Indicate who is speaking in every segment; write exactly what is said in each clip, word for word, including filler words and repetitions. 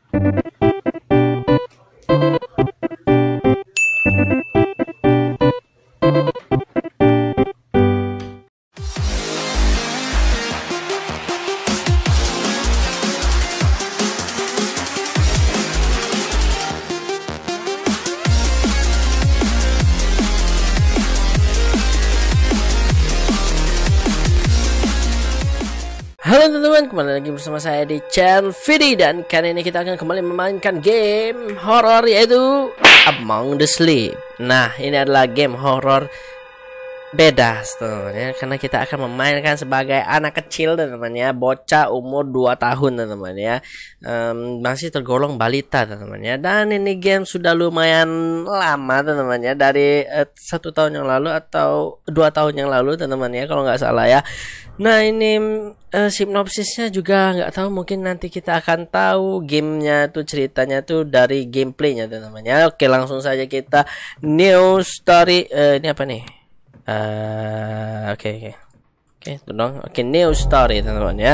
Speaker 1: Halo teman-teman, kembali lagi bersama saya di channel Vidi. Dan kali ini kita akan kembali memainkan game horor, yaitu Among the Sleep. Nah, ini adalah game horor beda teman-teman ya, karena kita akan memainkan sebagai anak kecil teman-teman ya, bocah umur dua tahun teman-teman ya, um, masih tergolong balita teman-teman ya. Dan ini game sudah lumayan lama teman-teman ya, dari uh, satu tahun yang lalu atau dua tahun yang lalu teman-teman ya, kalau nggak salah ya. Nah, ini uh, sinopsisnya juga nggak tahu, mungkin nanti kita akan tahu gamenya tuh, ceritanya tuh dari gameplaynya teman-teman ya. Oke, langsung saja kita new story. Uh, ini apa nih? Uh, oke oke oke itu dong. Oke, new story teman-teman ya.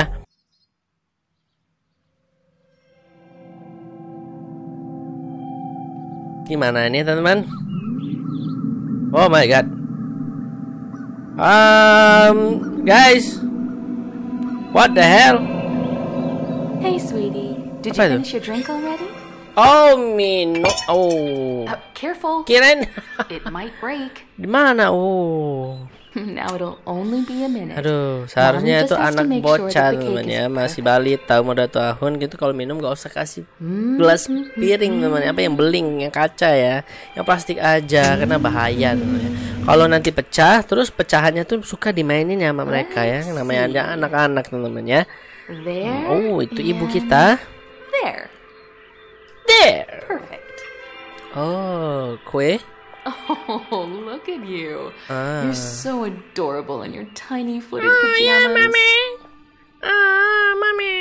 Speaker 1: Gimana ini teman-teman? Oh my god. Um, guys, what the hell?
Speaker 2: Hey, sweetie, did
Speaker 1: Apa
Speaker 2: you
Speaker 1: itu?
Speaker 2: finish your drink already?
Speaker 1: Oh, Mino. Oh,
Speaker 2: Uh, careful,
Speaker 1: kirain
Speaker 2: it might break.
Speaker 1: di mana? Oh,
Speaker 2: Now it'll only be a minute.
Speaker 1: aduh, seharusnya
Speaker 2: Mommy
Speaker 1: itu
Speaker 2: just has to
Speaker 1: anak
Speaker 2: make sure
Speaker 1: bocah
Speaker 2: that the
Speaker 1: teman
Speaker 2: cake
Speaker 1: ya,
Speaker 2: is
Speaker 1: masih
Speaker 2: perfect.
Speaker 1: balita umur dua tahun gitu. Kalau minum gak usah kasih gelas piring teman, apa yang beling, yang kaca ya, yang plastik aja, karena bahaya teman ya. Kalau nanti pecah, terus pecahannya tuh suka dimainin ya sama mereka ya, yang namanya ada anak-anak teman ya.
Speaker 2: There.
Speaker 1: Oh, itu ibu
Speaker 2: and
Speaker 1: kita.
Speaker 2: There.
Speaker 1: There.
Speaker 2: Perfect.
Speaker 1: Oh, kue.
Speaker 2: Oh, look at you.
Speaker 1: Ah.
Speaker 2: You're so adorable in your tiny footed pajamas.
Speaker 1: Ah, mami.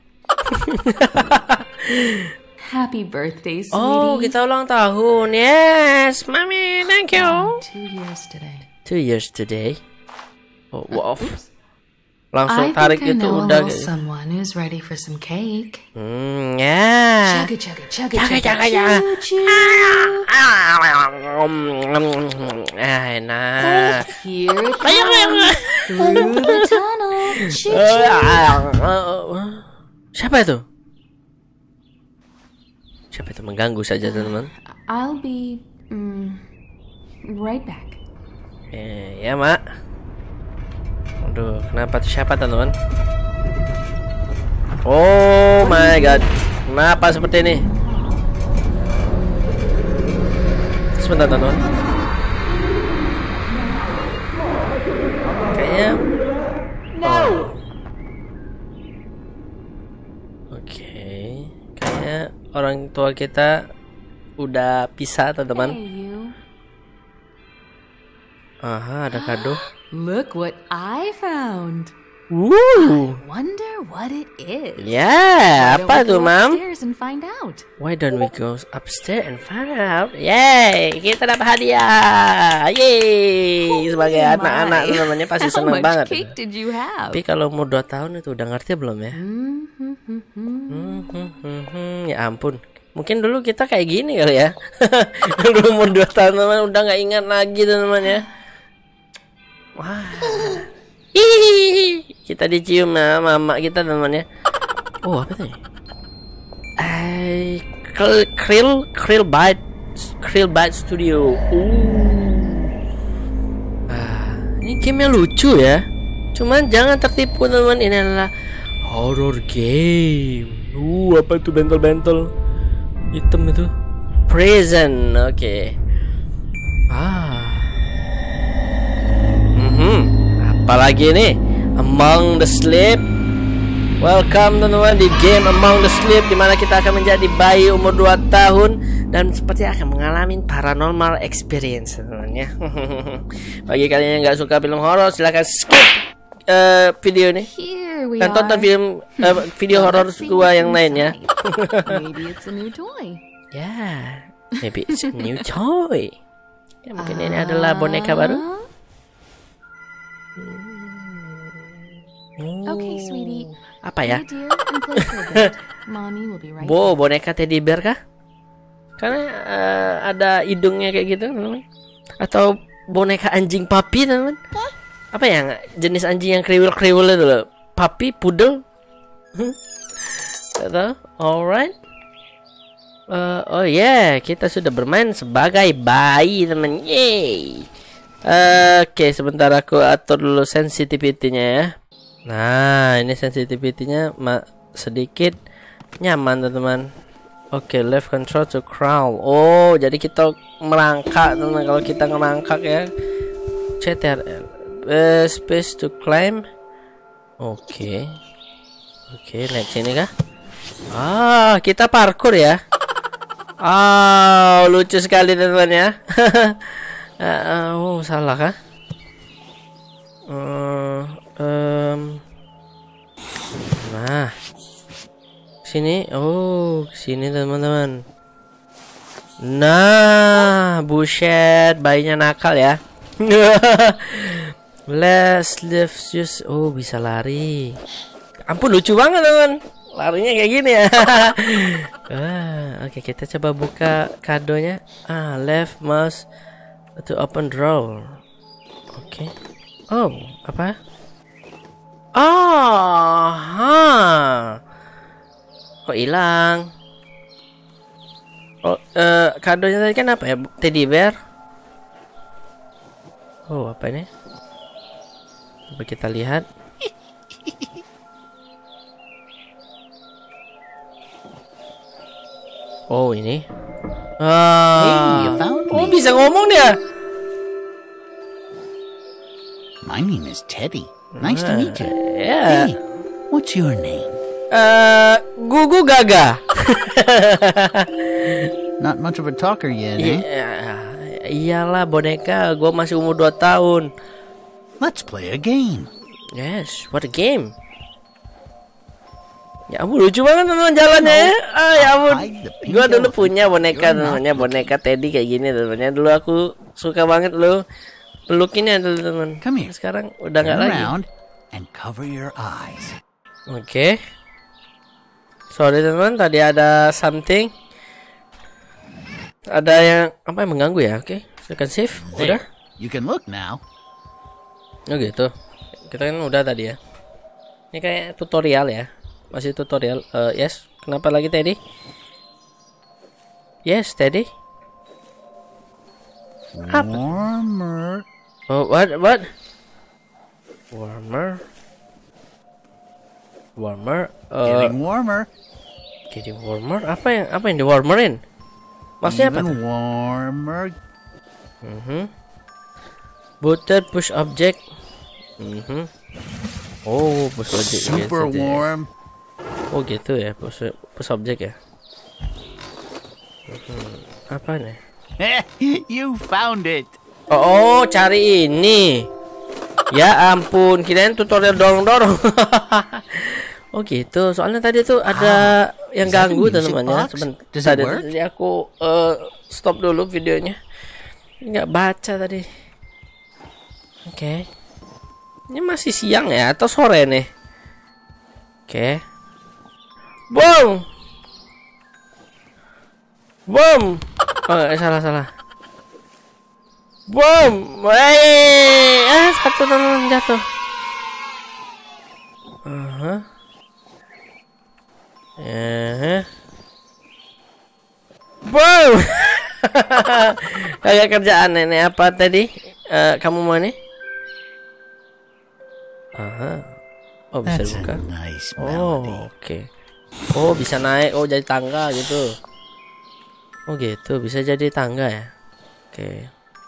Speaker 2: Happy birthday, sweetie.
Speaker 1: Oh, kita ulang tahun. Yes, mami, thank you.
Speaker 2: Two years today.
Speaker 1: Two years today. Oh, wow.
Speaker 2: Oops.
Speaker 1: Langsung
Speaker 2: I
Speaker 1: tarik
Speaker 2: think I
Speaker 1: itu
Speaker 2: know a
Speaker 1: udah.
Speaker 2: little someone who's ready for some cake.
Speaker 1: Hmm, ya.
Speaker 2: Chugga chugga chugga
Speaker 1: Chugga, chugga,
Speaker 2: chugga
Speaker 1: chugga.
Speaker 2: choo choo.
Speaker 1: Ah, enak.
Speaker 2: Here it comes through the tunnel. Choo choo.
Speaker 1: Siapa itu? Siapa itu mengganggu saja teman-teman?
Speaker 2: I'll be mm, right back.
Speaker 1: Eh, ya mak. Aduh, kenapa tuh, siapa teman-teman? Oh my god, kenapa seperti ini? Sebentar teman-teman. Kayaknya oh. Oke, kayaknya orang tua kita udah pisah teman-teman.
Speaker 2: Hey, you.
Speaker 1: Aha, ada kado.
Speaker 2: Look what I found.
Speaker 1: Woo.
Speaker 2: Wonder what it is.
Speaker 1: Ya,
Speaker 2: Why don't
Speaker 1: apa
Speaker 2: we
Speaker 1: tuh,
Speaker 2: go
Speaker 1: Mam?
Speaker 2: upstairs and find out?
Speaker 1: Why don't we go upstairs and find out? Yay, kita dapat hadiah. Yeay, sebagai
Speaker 2: Oh
Speaker 1: anak-anak
Speaker 2: my.
Speaker 1: namanya pasti
Speaker 2: How
Speaker 1: seneng
Speaker 2: much
Speaker 1: banget.
Speaker 2: cake did you have?
Speaker 1: Tapi kalau umur dua tahun itu udah ngerti belum ya?
Speaker 2: Mm-hmm.
Speaker 1: Hmm, hmm, hmm, hmm. Ya ampun. Mungkin dulu kita kayak gini kali ya. Dulu umur dua tahun teman udah nggak ingat lagi teman ya. Wah. Hihihi. Kita dicium sama mama kita teman ya. Oh, apa tuh? Eh, krill krill krill bite krill bite studio. Uh. Ah, ini gamenya lucu ya. Cuman jangan tertipu teman, ini adalah horror game. Uh, apa itu bentol-bentol hitam itu? Prison, oke. Okay. Ah. Mhm. Apalagi nih? Among the Sleep. Welcome teman-teman di game Among the Sleep, dimana kita akan menjadi bayi umur dua tahun dan seperti akan mengalami paranormal experience teman-teman ya. Bagi kalian yang nggak suka film horor, silahkan skip uh, video ini
Speaker 2: Here we
Speaker 1: dan
Speaker 2: are.
Speaker 1: tonton film uh, video
Speaker 2: So
Speaker 1: horor
Speaker 2: let's see
Speaker 1: gua
Speaker 2: what's
Speaker 1: yang lain ya.
Speaker 2: inside. Maybe it's a new toy.
Speaker 1: Yeah, maybe it's a new toy. Ya, mungkin ini adalah boneka baru.
Speaker 2: Okay, sweetie.
Speaker 1: Apa ya?
Speaker 2: Hey, dear, and play for a bit. Mommy will be right
Speaker 1: Bo, boneka teddy bear kah? Karena uh, ada hidungnya kayak gitu, teman-teman. Atau boneka anjing papi, teman-teman. Apa ya? Jenis anjing yang kriwil-kriwil itu loh. Papi, poodle. Atau, alright. Uh, oh ya, yeah. Kita sudah bermain sebagai bayi, teman. Yeay. Uh, Oke, okay, sebentar aku atur dulu sensitivity-nya ya. Nah, ini sensitivity-nya sedikit nyaman, teman-teman. Oke, okay, left control to crawl. Oh, jadi kita merangkak, teman. Kalau kita ngerangkak ya. C T R L. Uh, space to climb. Oke. Okay. Oke, okay, naik sini kah? Ah, kita parkour ya. Ah, oh, lucu sekali, teman-teman ya. uh, oh, salah kah? Uh, um, nah. Sini, oh, sini teman-teman. Nah, buset, bayinya nakal ya. Let's live just, oh bisa lari. Ampun, lucu banget teman. Larinya kayak gini ya. ah, Oke, okay, kita coba buka kadonya. Ah, left mouse to open drawer. Oke. Okay. Oh, apa? Oh, ha. Kok hilang? Oh, uh, kadonya tadi kan apa ya? Teddy bear. Oh, apa ini? Coba kita lihat. Oh, ini. Ah.
Speaker 3: Hey, you found
Speaker 1: oh,
Speaker 3: me.
Speaker 1: bisa ngomong dia.
Speaker 3: My name is Teddy. Nice to meet you.
Speaker 1: Yeah.
Speaker 3: Hey, what's your name?
Speaker 1: Uh, Gugu Gaga.
Speaker 3: Not much of a talker yet, eh?
Speaker 1: Yeah, iyalah boneka, gue masih umur dua tahun.
Speaker 3: Let's play a game.
Speaker 1: Yes, what a game. Ya ampun, lucu banget teman jalannya ya. Ah, ya ampun. Gue dulu punya boneka namanya boneka Teddy kayak gini teman-teman. Dulu aku suka banget lo pelukinnya dulu teman. Sekarang udah nggak lagi.
Speaker 3: And cover your eyes.
Speaker 1: Oke. Okay. Sorry teman, tadi ada something. Ada yang apa yang mengganggu ya? Oke, okay. Silakan save. Udah.
Speaker 3: You can look now.
Speaker 1: Oh gitu. Kita kan udah tadi ya. Ini kayak tutorial ya. Masih tutorial. Uh, yes. Kenapa lagi Teddy? Yes, Teddy. Apa?
Speaker 3: Warmer.
Speaker 1: Oh, what? What? Warmer. Warmer. Uh,
Speaker 3: Getting warmer.
Speaker 1: Getting warmer. Apa yang apa yang di warmerin? Maksudnya apa?
Speaker 3: Even warmer.
Speaker 1: Mhm. Button push object. Mhm. Oh, push object.
Speaker 3: Super
Speaker 1: gitu
Speaker 3: warm.
Speaker 1: Oh gitu ya, push push object ya. Mhm. Apa nih?
Speaker 3: You found it.
Speaker 1: Oh, oh, cari ini. Ya ampun, kirain tutorial dorong-dorong. Oh gitu, soalnya tadi tuh ada ah, yang ganggu teman-teman ya. Sebentar, tadi aku uh, stop dulu videonya. Nggak baca tadi. Oke. Okay. Ini masih siang ya atau sore nih? Oke. Okay. Boom. Boom. Oh, eh, salah salah. Boom. Wey, ah satu teman jatuh. Uh-huh. Eh. Boom. Kayak kerjaan nenek apa tadi? Uh, kamu mau nih? Aha. Oh, bisa
Speaker 3: That's
Speaker 1: buka.
Speaker 3: Nice
Speaker 1: oh, oke. Okay. Oh, bisa naik. Oh, jadi tangga gitu. Oh, gitu. Bisa jadi tangga ya. Oke. Okay.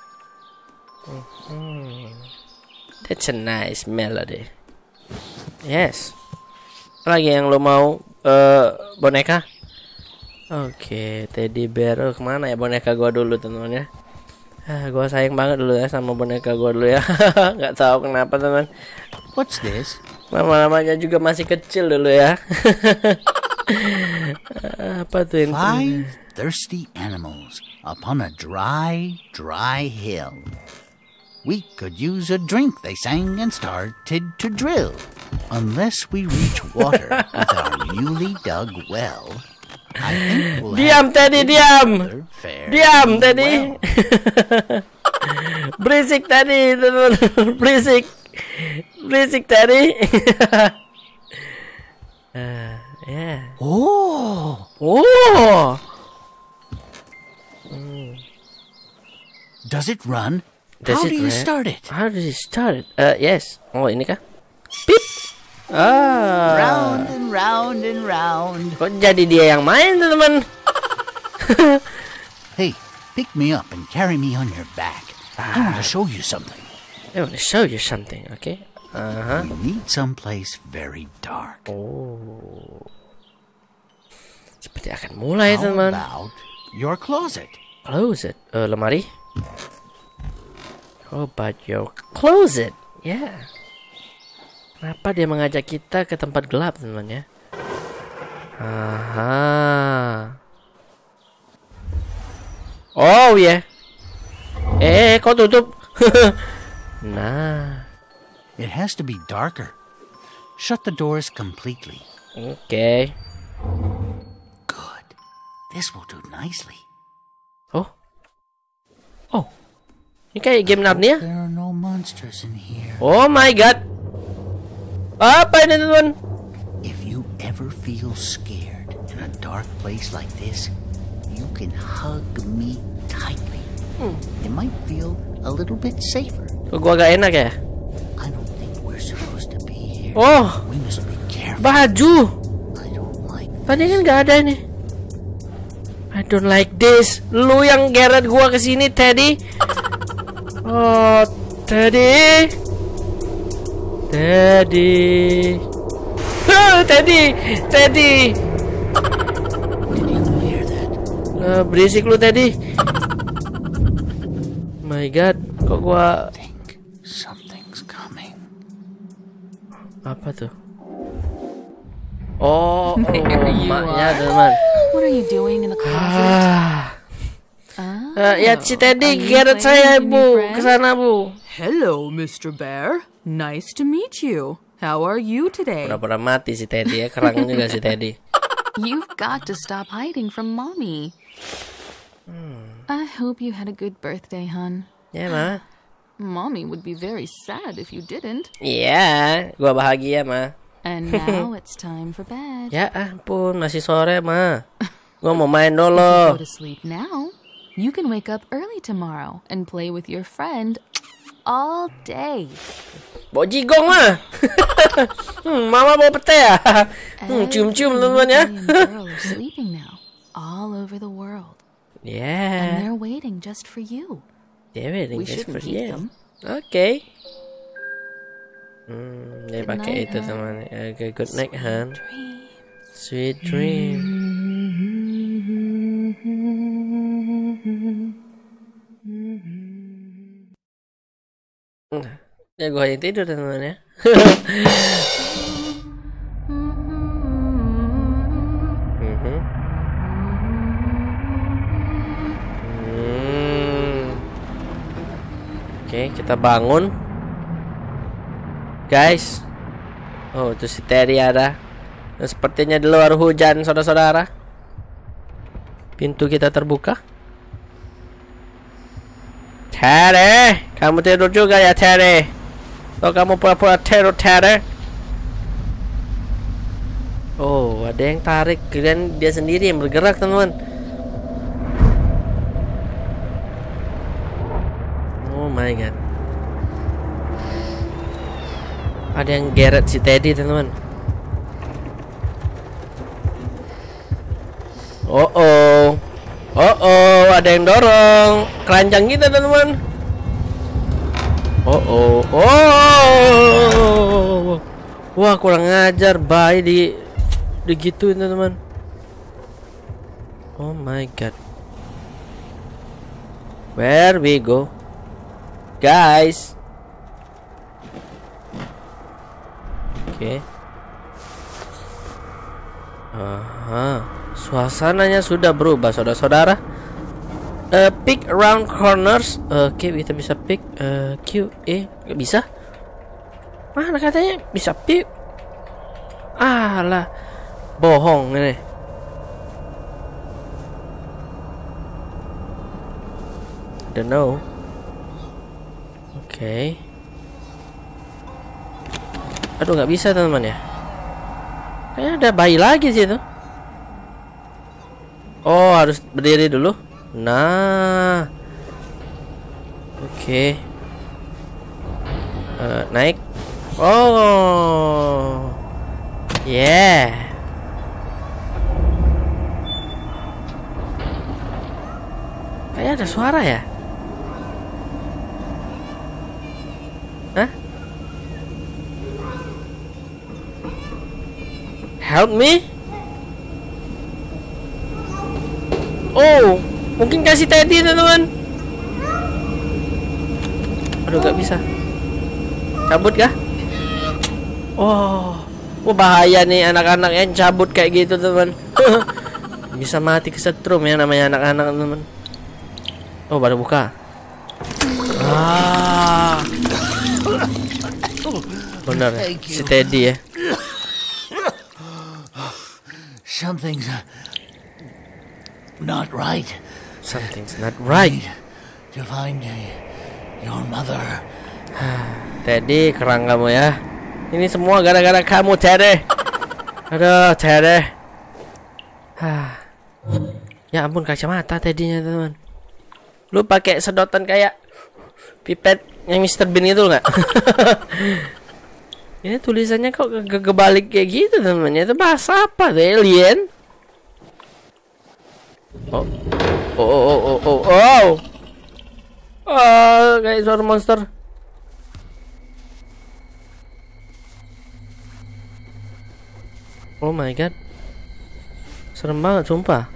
Speaker 1: Hmm. That's a nice melody. Yes. Lagi yang lo mau uh, boneka? Oke, okay, teddy bear. Oh, kemana ya boneka gua dulu teman-teman ya? Ah, gua sayang banget dulu ya sama boneka gua dulu ya. Nggak tahu kenapa teman.
Speaker 3: What's this?
Speaker 1: Nama-namanya juga masih kecil dulu ya. Apa tuh ini?
Speaker 3: Five thirsty animals upon a dry, dry hill. We could use a drink, they sang, and started to drill. Unless we reach water with our newly dug well, I think we'll
Speaker 1: Diam, Teddy, diam.
Speaker 3: fair
Speaker 1: Diam, Teddy.
Speaker 3: well.
Speaker 1: Berisik tadi, teman-teman. Berisik. Berisik tadi. uh, yeah.
Speaker 3: Oh,
Speaker 1: Oh.
Speaker 3: does it run?
Speaker 1: Does
Speaker 3: How
Speaker 1: it
Speaker 3: do you
Speaker 1: run?
Speaker 3: start it?
Speaker 1: How does it start? Uh, yes. Oh, ini kah? Pip. Ah.
Speaker 3: Round and round and round.
Speaker 1: Kok jadi dia yang main, teman-teman?
Speaker 3: Hey, pick me up and carry me on your back. I want to show you something.
Speaker 1: I want to show you something, okay? Uh-huh.
Speaker 3: We need someplace very dark.
Speaker 1: Oh. Seperti akan mulai,
Speaker 3: How
Speaker 1: teman-teman.
Speaker 3: about your closet?
Speaker 1: Close it. Uh, lemari. How about your closet? Ya. Yeah. Kenapa dia mengajak kita ke tempat gelap, teman-teman ya? Aha. Oh ya. Yeah. Eh, kok tutup? Nah.
Speaker 3: It has to be darker. Shut the doors completely.
Speaker 1: Oke. Okay.
Speaker 3: Good. This will do nicely.
Speaker 1: Oh. Oh. Ini kayak game Narnia.
Speaker 3: There are no monsters in here.
Speaker 1: Oh my god. Apa ini, teman?
Speaker 3: If you ever feel scared in a dark place like this, you can hug me tightly.
Speaker 1: Hmm.
Speaker 3: It might feel a little bit safer.
Speaker 1: Kok gua agak enak ya?
Speaker 3: I don't think we're supposed to be here.
Speaker 1: Oh,
Speaker 3: We must be careful.
Speaker 1: baju.
Speaker 3: I don't like
Speaker 1: Tadi kan nggak ada nih. I don't like this. Lu yang geret gua ke sini, Teddy. Oh, Teddy. Teddy. Oh, Teddy. Teddy.
Speaker 3: Did you hear that?
Speaker 1: Uh, berisik lu, Teddy. My god, kok gua
Speaker 3: I think something's coming.
Speaker 1: apa tuh? Oh, oh
Speaker 2: you
Speaker 1: maknya,
Speaker 2: are.
Speaker 1: teman.
Speaker 2: What are you doing in the closet?
Speaker 1: Ah.
Speaker 2: Oh,
Speaker 1: Uh, ya si Teddy
Speaker 2: are you
Speaker 1: geret
Speaker 2: playing
Speaker 1: saya,
Speaker 2: with your
Speaker 1: Bu.
Speaker 2: new friend?
Speaker 1: Ke sana, Bu.
Speaker 4: Hello, Mister Bear. Nice to meet you. How are you today?
Speaker 1: Pura-pura mati si Teddy ya, kerang juga si Teddy.
Speaker 2: You've got to stop hiding from Mommy. I hope you had a good birthday, hon.
Speaker 1: Ya, Ma.
Speaker 2: Mommy would be very sad if you didn't.
Speaker 1: Iya, gua bahagia, Ma.
Speaker 2: And now it's time for bed.
Speaker 1: Ya ampun, masih sore, Ma. Gua mau main
Speaker 2: Go
Speaker 1: dulu.
Speaker 2: to sleep now. You can wake up early tomorrow and play with your friend all day.
Speaker 1: Bawa jigong, Ma. hmm, Mama bawa pete ya. hmm, cium-cium, teman-teman ya.
Speaker 2: Every boy and girl are sleeping now, all over the world, and
Speaker 1: Yeah.
Speaker 2: they're waiting just for you.
Speaker 1: Dia waiting
Speaker 2: We
Speaker 1: just
Speaker 2: shouldn't
Speaker 1: for
Speaker 2: keep
Speaker 1: you.
Speaker 2: them.
Speaker 1: Oke. Hmm, dia
Speaker 2: Good
Speaker 1: pakai
Speaker 2: night,
Speaker 1: itu,
Speaker 2: Han.
Speaker 1: teman. Oke, good night, Han.
Speaker 2: Dream.
Speaker 1: Sweet dream. Ya gue yang tidur, teman-teman ya. Mhm. Hmm. Oke, kita bangun. Guys. Oh, itu si Teddy ada. Dan sepertinya di luar hujan, saudara-saudara. Pintu kita terbuka. Teddy, kamu tidur juga ya, Teddy? Atau kamu pura-pura tidur, Teddy? Oh, ada yang tarik. Kalian dia sendiri yang bergerak, teman-teman. Oh my god. Ada yang geret si Teddy, teman-teman. Oh oh. Oh oh, ada yang dorong keranjang kita, teman-teman. Oh oh. Oh. Wah, kurang ngajar, bayi di digituin, teman-teman. Oh my god. Where we go? Guys. Oke. Okay. Aha. Suasananya sudah berubah, saudara-saudara. Uh, pick around corners. Oke, okay, kita bisa pick uh, Q, E, nggak bisa. Mana katanya bisa pick? Ah lah, bohong ini. Don't know. Oke. Okay. Aduh, nggak bisa teman-teman ya. Kayaknya ada bayi lagi sih itu. Oh, harus berdiri dulu. Nah, oke, okay. uh, naik. Oh, yeah. Kayak ada suara ya? Hah? Help me? Oh, mungkin kasih Teddy teman-teman. Aduh, gak bisa. Cabut kah? Oh, oh bahaya nih anak-anak yang cabut kayak gitu teman. Bisa mati kesetrum ya namanya anak-anak teman. Oh, baru buka. Ah, benar si Teddy ya.
Speaker 3: Something's not right.
Speaker 1: Something's not right.
Speaker 3: To find your mother.
Speaker 1: Teddy, kerang kamu ya. Ini semua gara-gara kamu, Teddy. Aduh, Teddy. Ya ampun, kacamata Teddy-nya, teman. Lu pakai sedotan kayak pipet yang mister Bean itu nggak? Ini tulisannya kok kebalik kayak gitu, teman. Itu bahasa apa? Alien? Oh. Oh, oh, oh, oh, oh, oh. Oh, kayak suara monster. Oh my god. Serem banget, sumpah.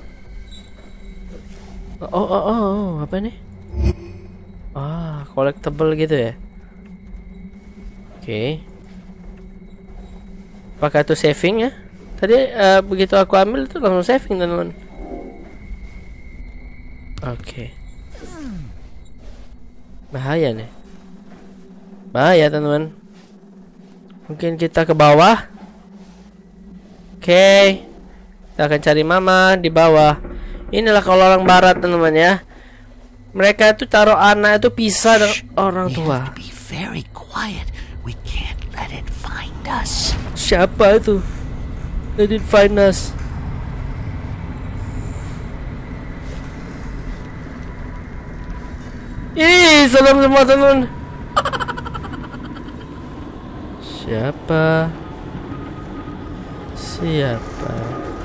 Speaker 1: Oh, oh, oh, oh. Apa ini? Ah, collectible gitu ya. Oke. Okay. Pakai itu saving ya. Tadi uh, begitu aku ambil itu langsung saving, teman-teman. Oke. Okay. Bahaya nih. Bahaya, teman-teman. Mungkin kita ke bawah. Oke. Okay. Kita akan cari mama di bawah. Inilah kalau orang barat, teman-teman ya. Mereka itu taruh anak itu pisah dengan orang tua.
Speaker 3: Be very quiet. We can't let it find us.
Speaker 1: Siapa itu? Let it find us. Ih, salam semua teman. Siapa? Siapa?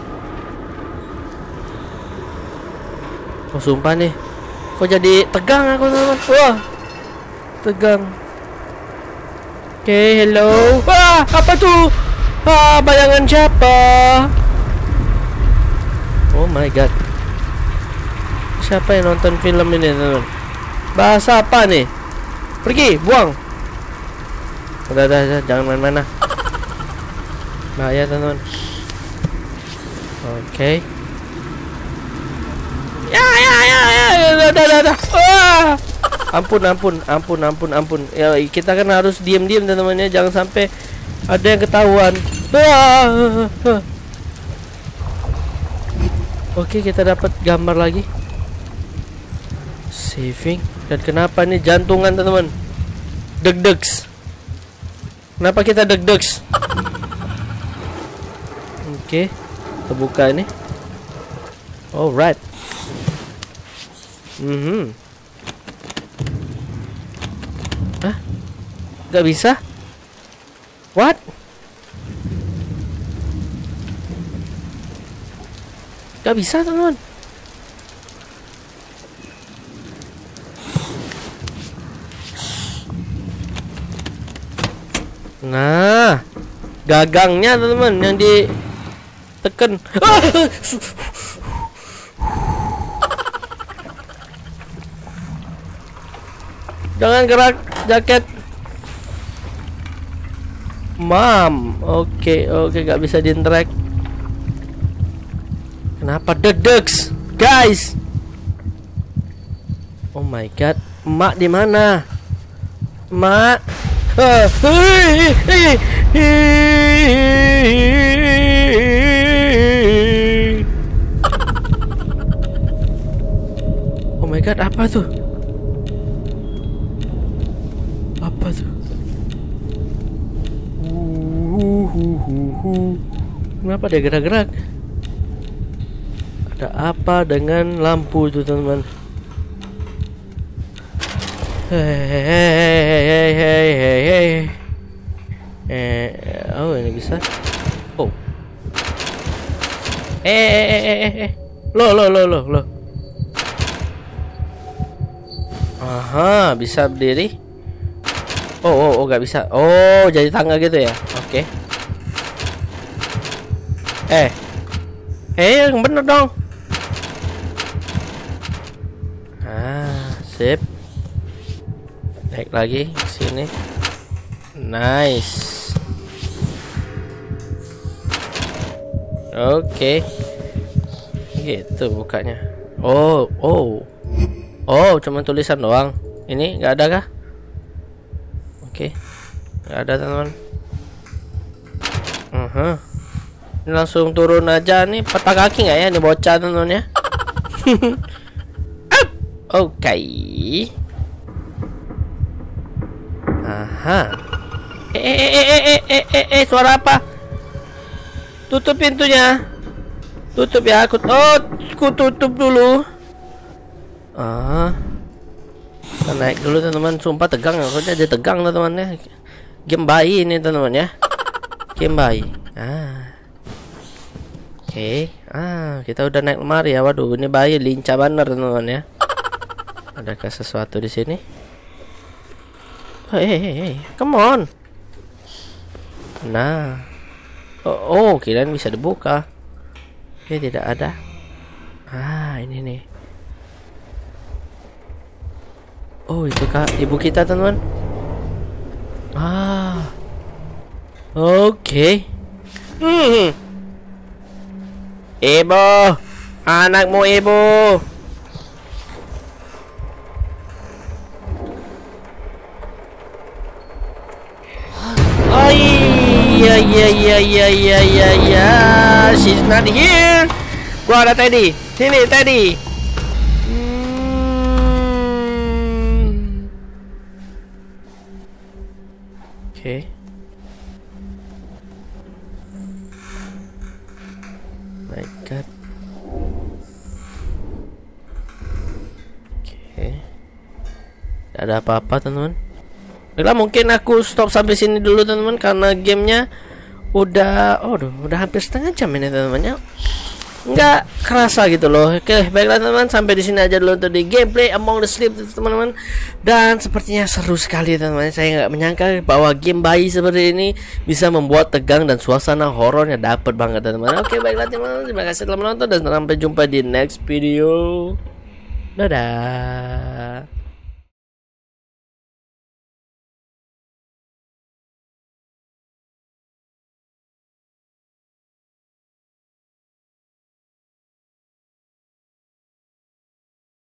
Speaker 1: Oh, sumpah nih. Kok jadi tegang aku, teman. Wah. Tegang. Oke, okay, hello. Wah, apa tuh? Ah, bayangan siapa? Oh my god. Siapa yang nonton film ini, teman? Bahasa apa nih? Pergi, buang. Udah, udah, udah, jangan main-main. Bahaya, teman. Oke. Okay. Ya, ya, ya, ya, udah, udah, udah, udah. Wah. Ampun, ampun, ampun, ampun, ampun. Ya, kita kan harus diam-diam, teman-teman ya, jangan sampai ada yang ketahuan. Wah. Oke, kita dapat gambar lagi. Saving. Dan kenapa nih jantungan, teman-teman? Deg-degs. Kenapa kita deg-degs? Oke, kita buka ini. Alright. Mhm. Hah? Gak bisa? What? Gak bisa, teman-teman. Nah, gagangnya, teman-teman, yang ditekan. Jangan gerak jaket. Mam, oke, okay, oke, okay, gak bisa di-interact. Kenapa deg-degs, guys? Oh my god, Mak di mana? Mak. Ah, hei, hei, hei. Oh my god, apa tuh? Apa tuh? Kenapa dia gerak-gerak? Ada apa dengan lampu itu, teman-teman? Hei, hei, hei, hei, hei. Eh, oh ini bisa. Oh. Eh, eh, eh, eh, eh. Loh, loh, loh, loh, loh. Aha, bisa berdiri. Oh, oh, oh, gak bisa. Oh, jadi tangga gitu ya. Oke. Eh, eh, yang bener dong. Ah, sip. Naik lagi ke sini. Nice. Oke. Gitu bukanya. Oh, oh. Oh, cuma tulisan doang. Ini nggak ada kah? Oke. Nggak ada, teman-teman. Uh-huh. Ini langsung turun aja nih. Patah kaki nggak ya? Ini bocah, teman-teman ya. Oke. Okay. Aha. Eh eh eh eh eh eh eh eh suara apa? Tutup pintunya. Tutup ya. Aku oh, aku tutup dulu. Ah. Kita naik dulu, teman-teman. Sumpah tegang, aku aja tegang, teman-teman ya. Game bayi ini, teman-teman ya. Game bayi. Ah. Oke. Okay. Ah, kita udah naik lemari ya. Waduh, ini bayi lincah banget, teman-teman ya. Adakah sesuatu di sini? Hey, hey, hey, come on. Nah. Oh, oh, kirain bisa dibuka. Ini tidak ada. Ah, ini nih. Oh, itu kak ibu kita, teman-teman. Ah. Oke. Okay. Hmm. Ibu, anakmu ibu. Oh iya iya iya iya iya iya iya. She's not here. Gua ada Teddy. Sini Teddy. Hmm. Oke. Okay. My God. Oke. Okay. Tidak ada apa-apa, teman-teman. Baiklah, mungkin aku stop sampai sini dulu, teman-teman, karena gamenya udah, oh, udah hampir setengah jam ini, teman-teman ya. Nggak kerasa gitu loh. Oke, baiklah teman-teman, sampai di sini aja dulu untuk di gameplay Among the Sleep, teman-teman. Dan sepertinya seru sekali, teman-teman. Saya nggak menyangka bahwa game bayi seperti ini bisa membuat tegang dan suasana horornya dapet banget, teman-teman. Oke, baiklah teman-teman, terima kasih telah menonton dan sampai jumpa di next video. Dadah.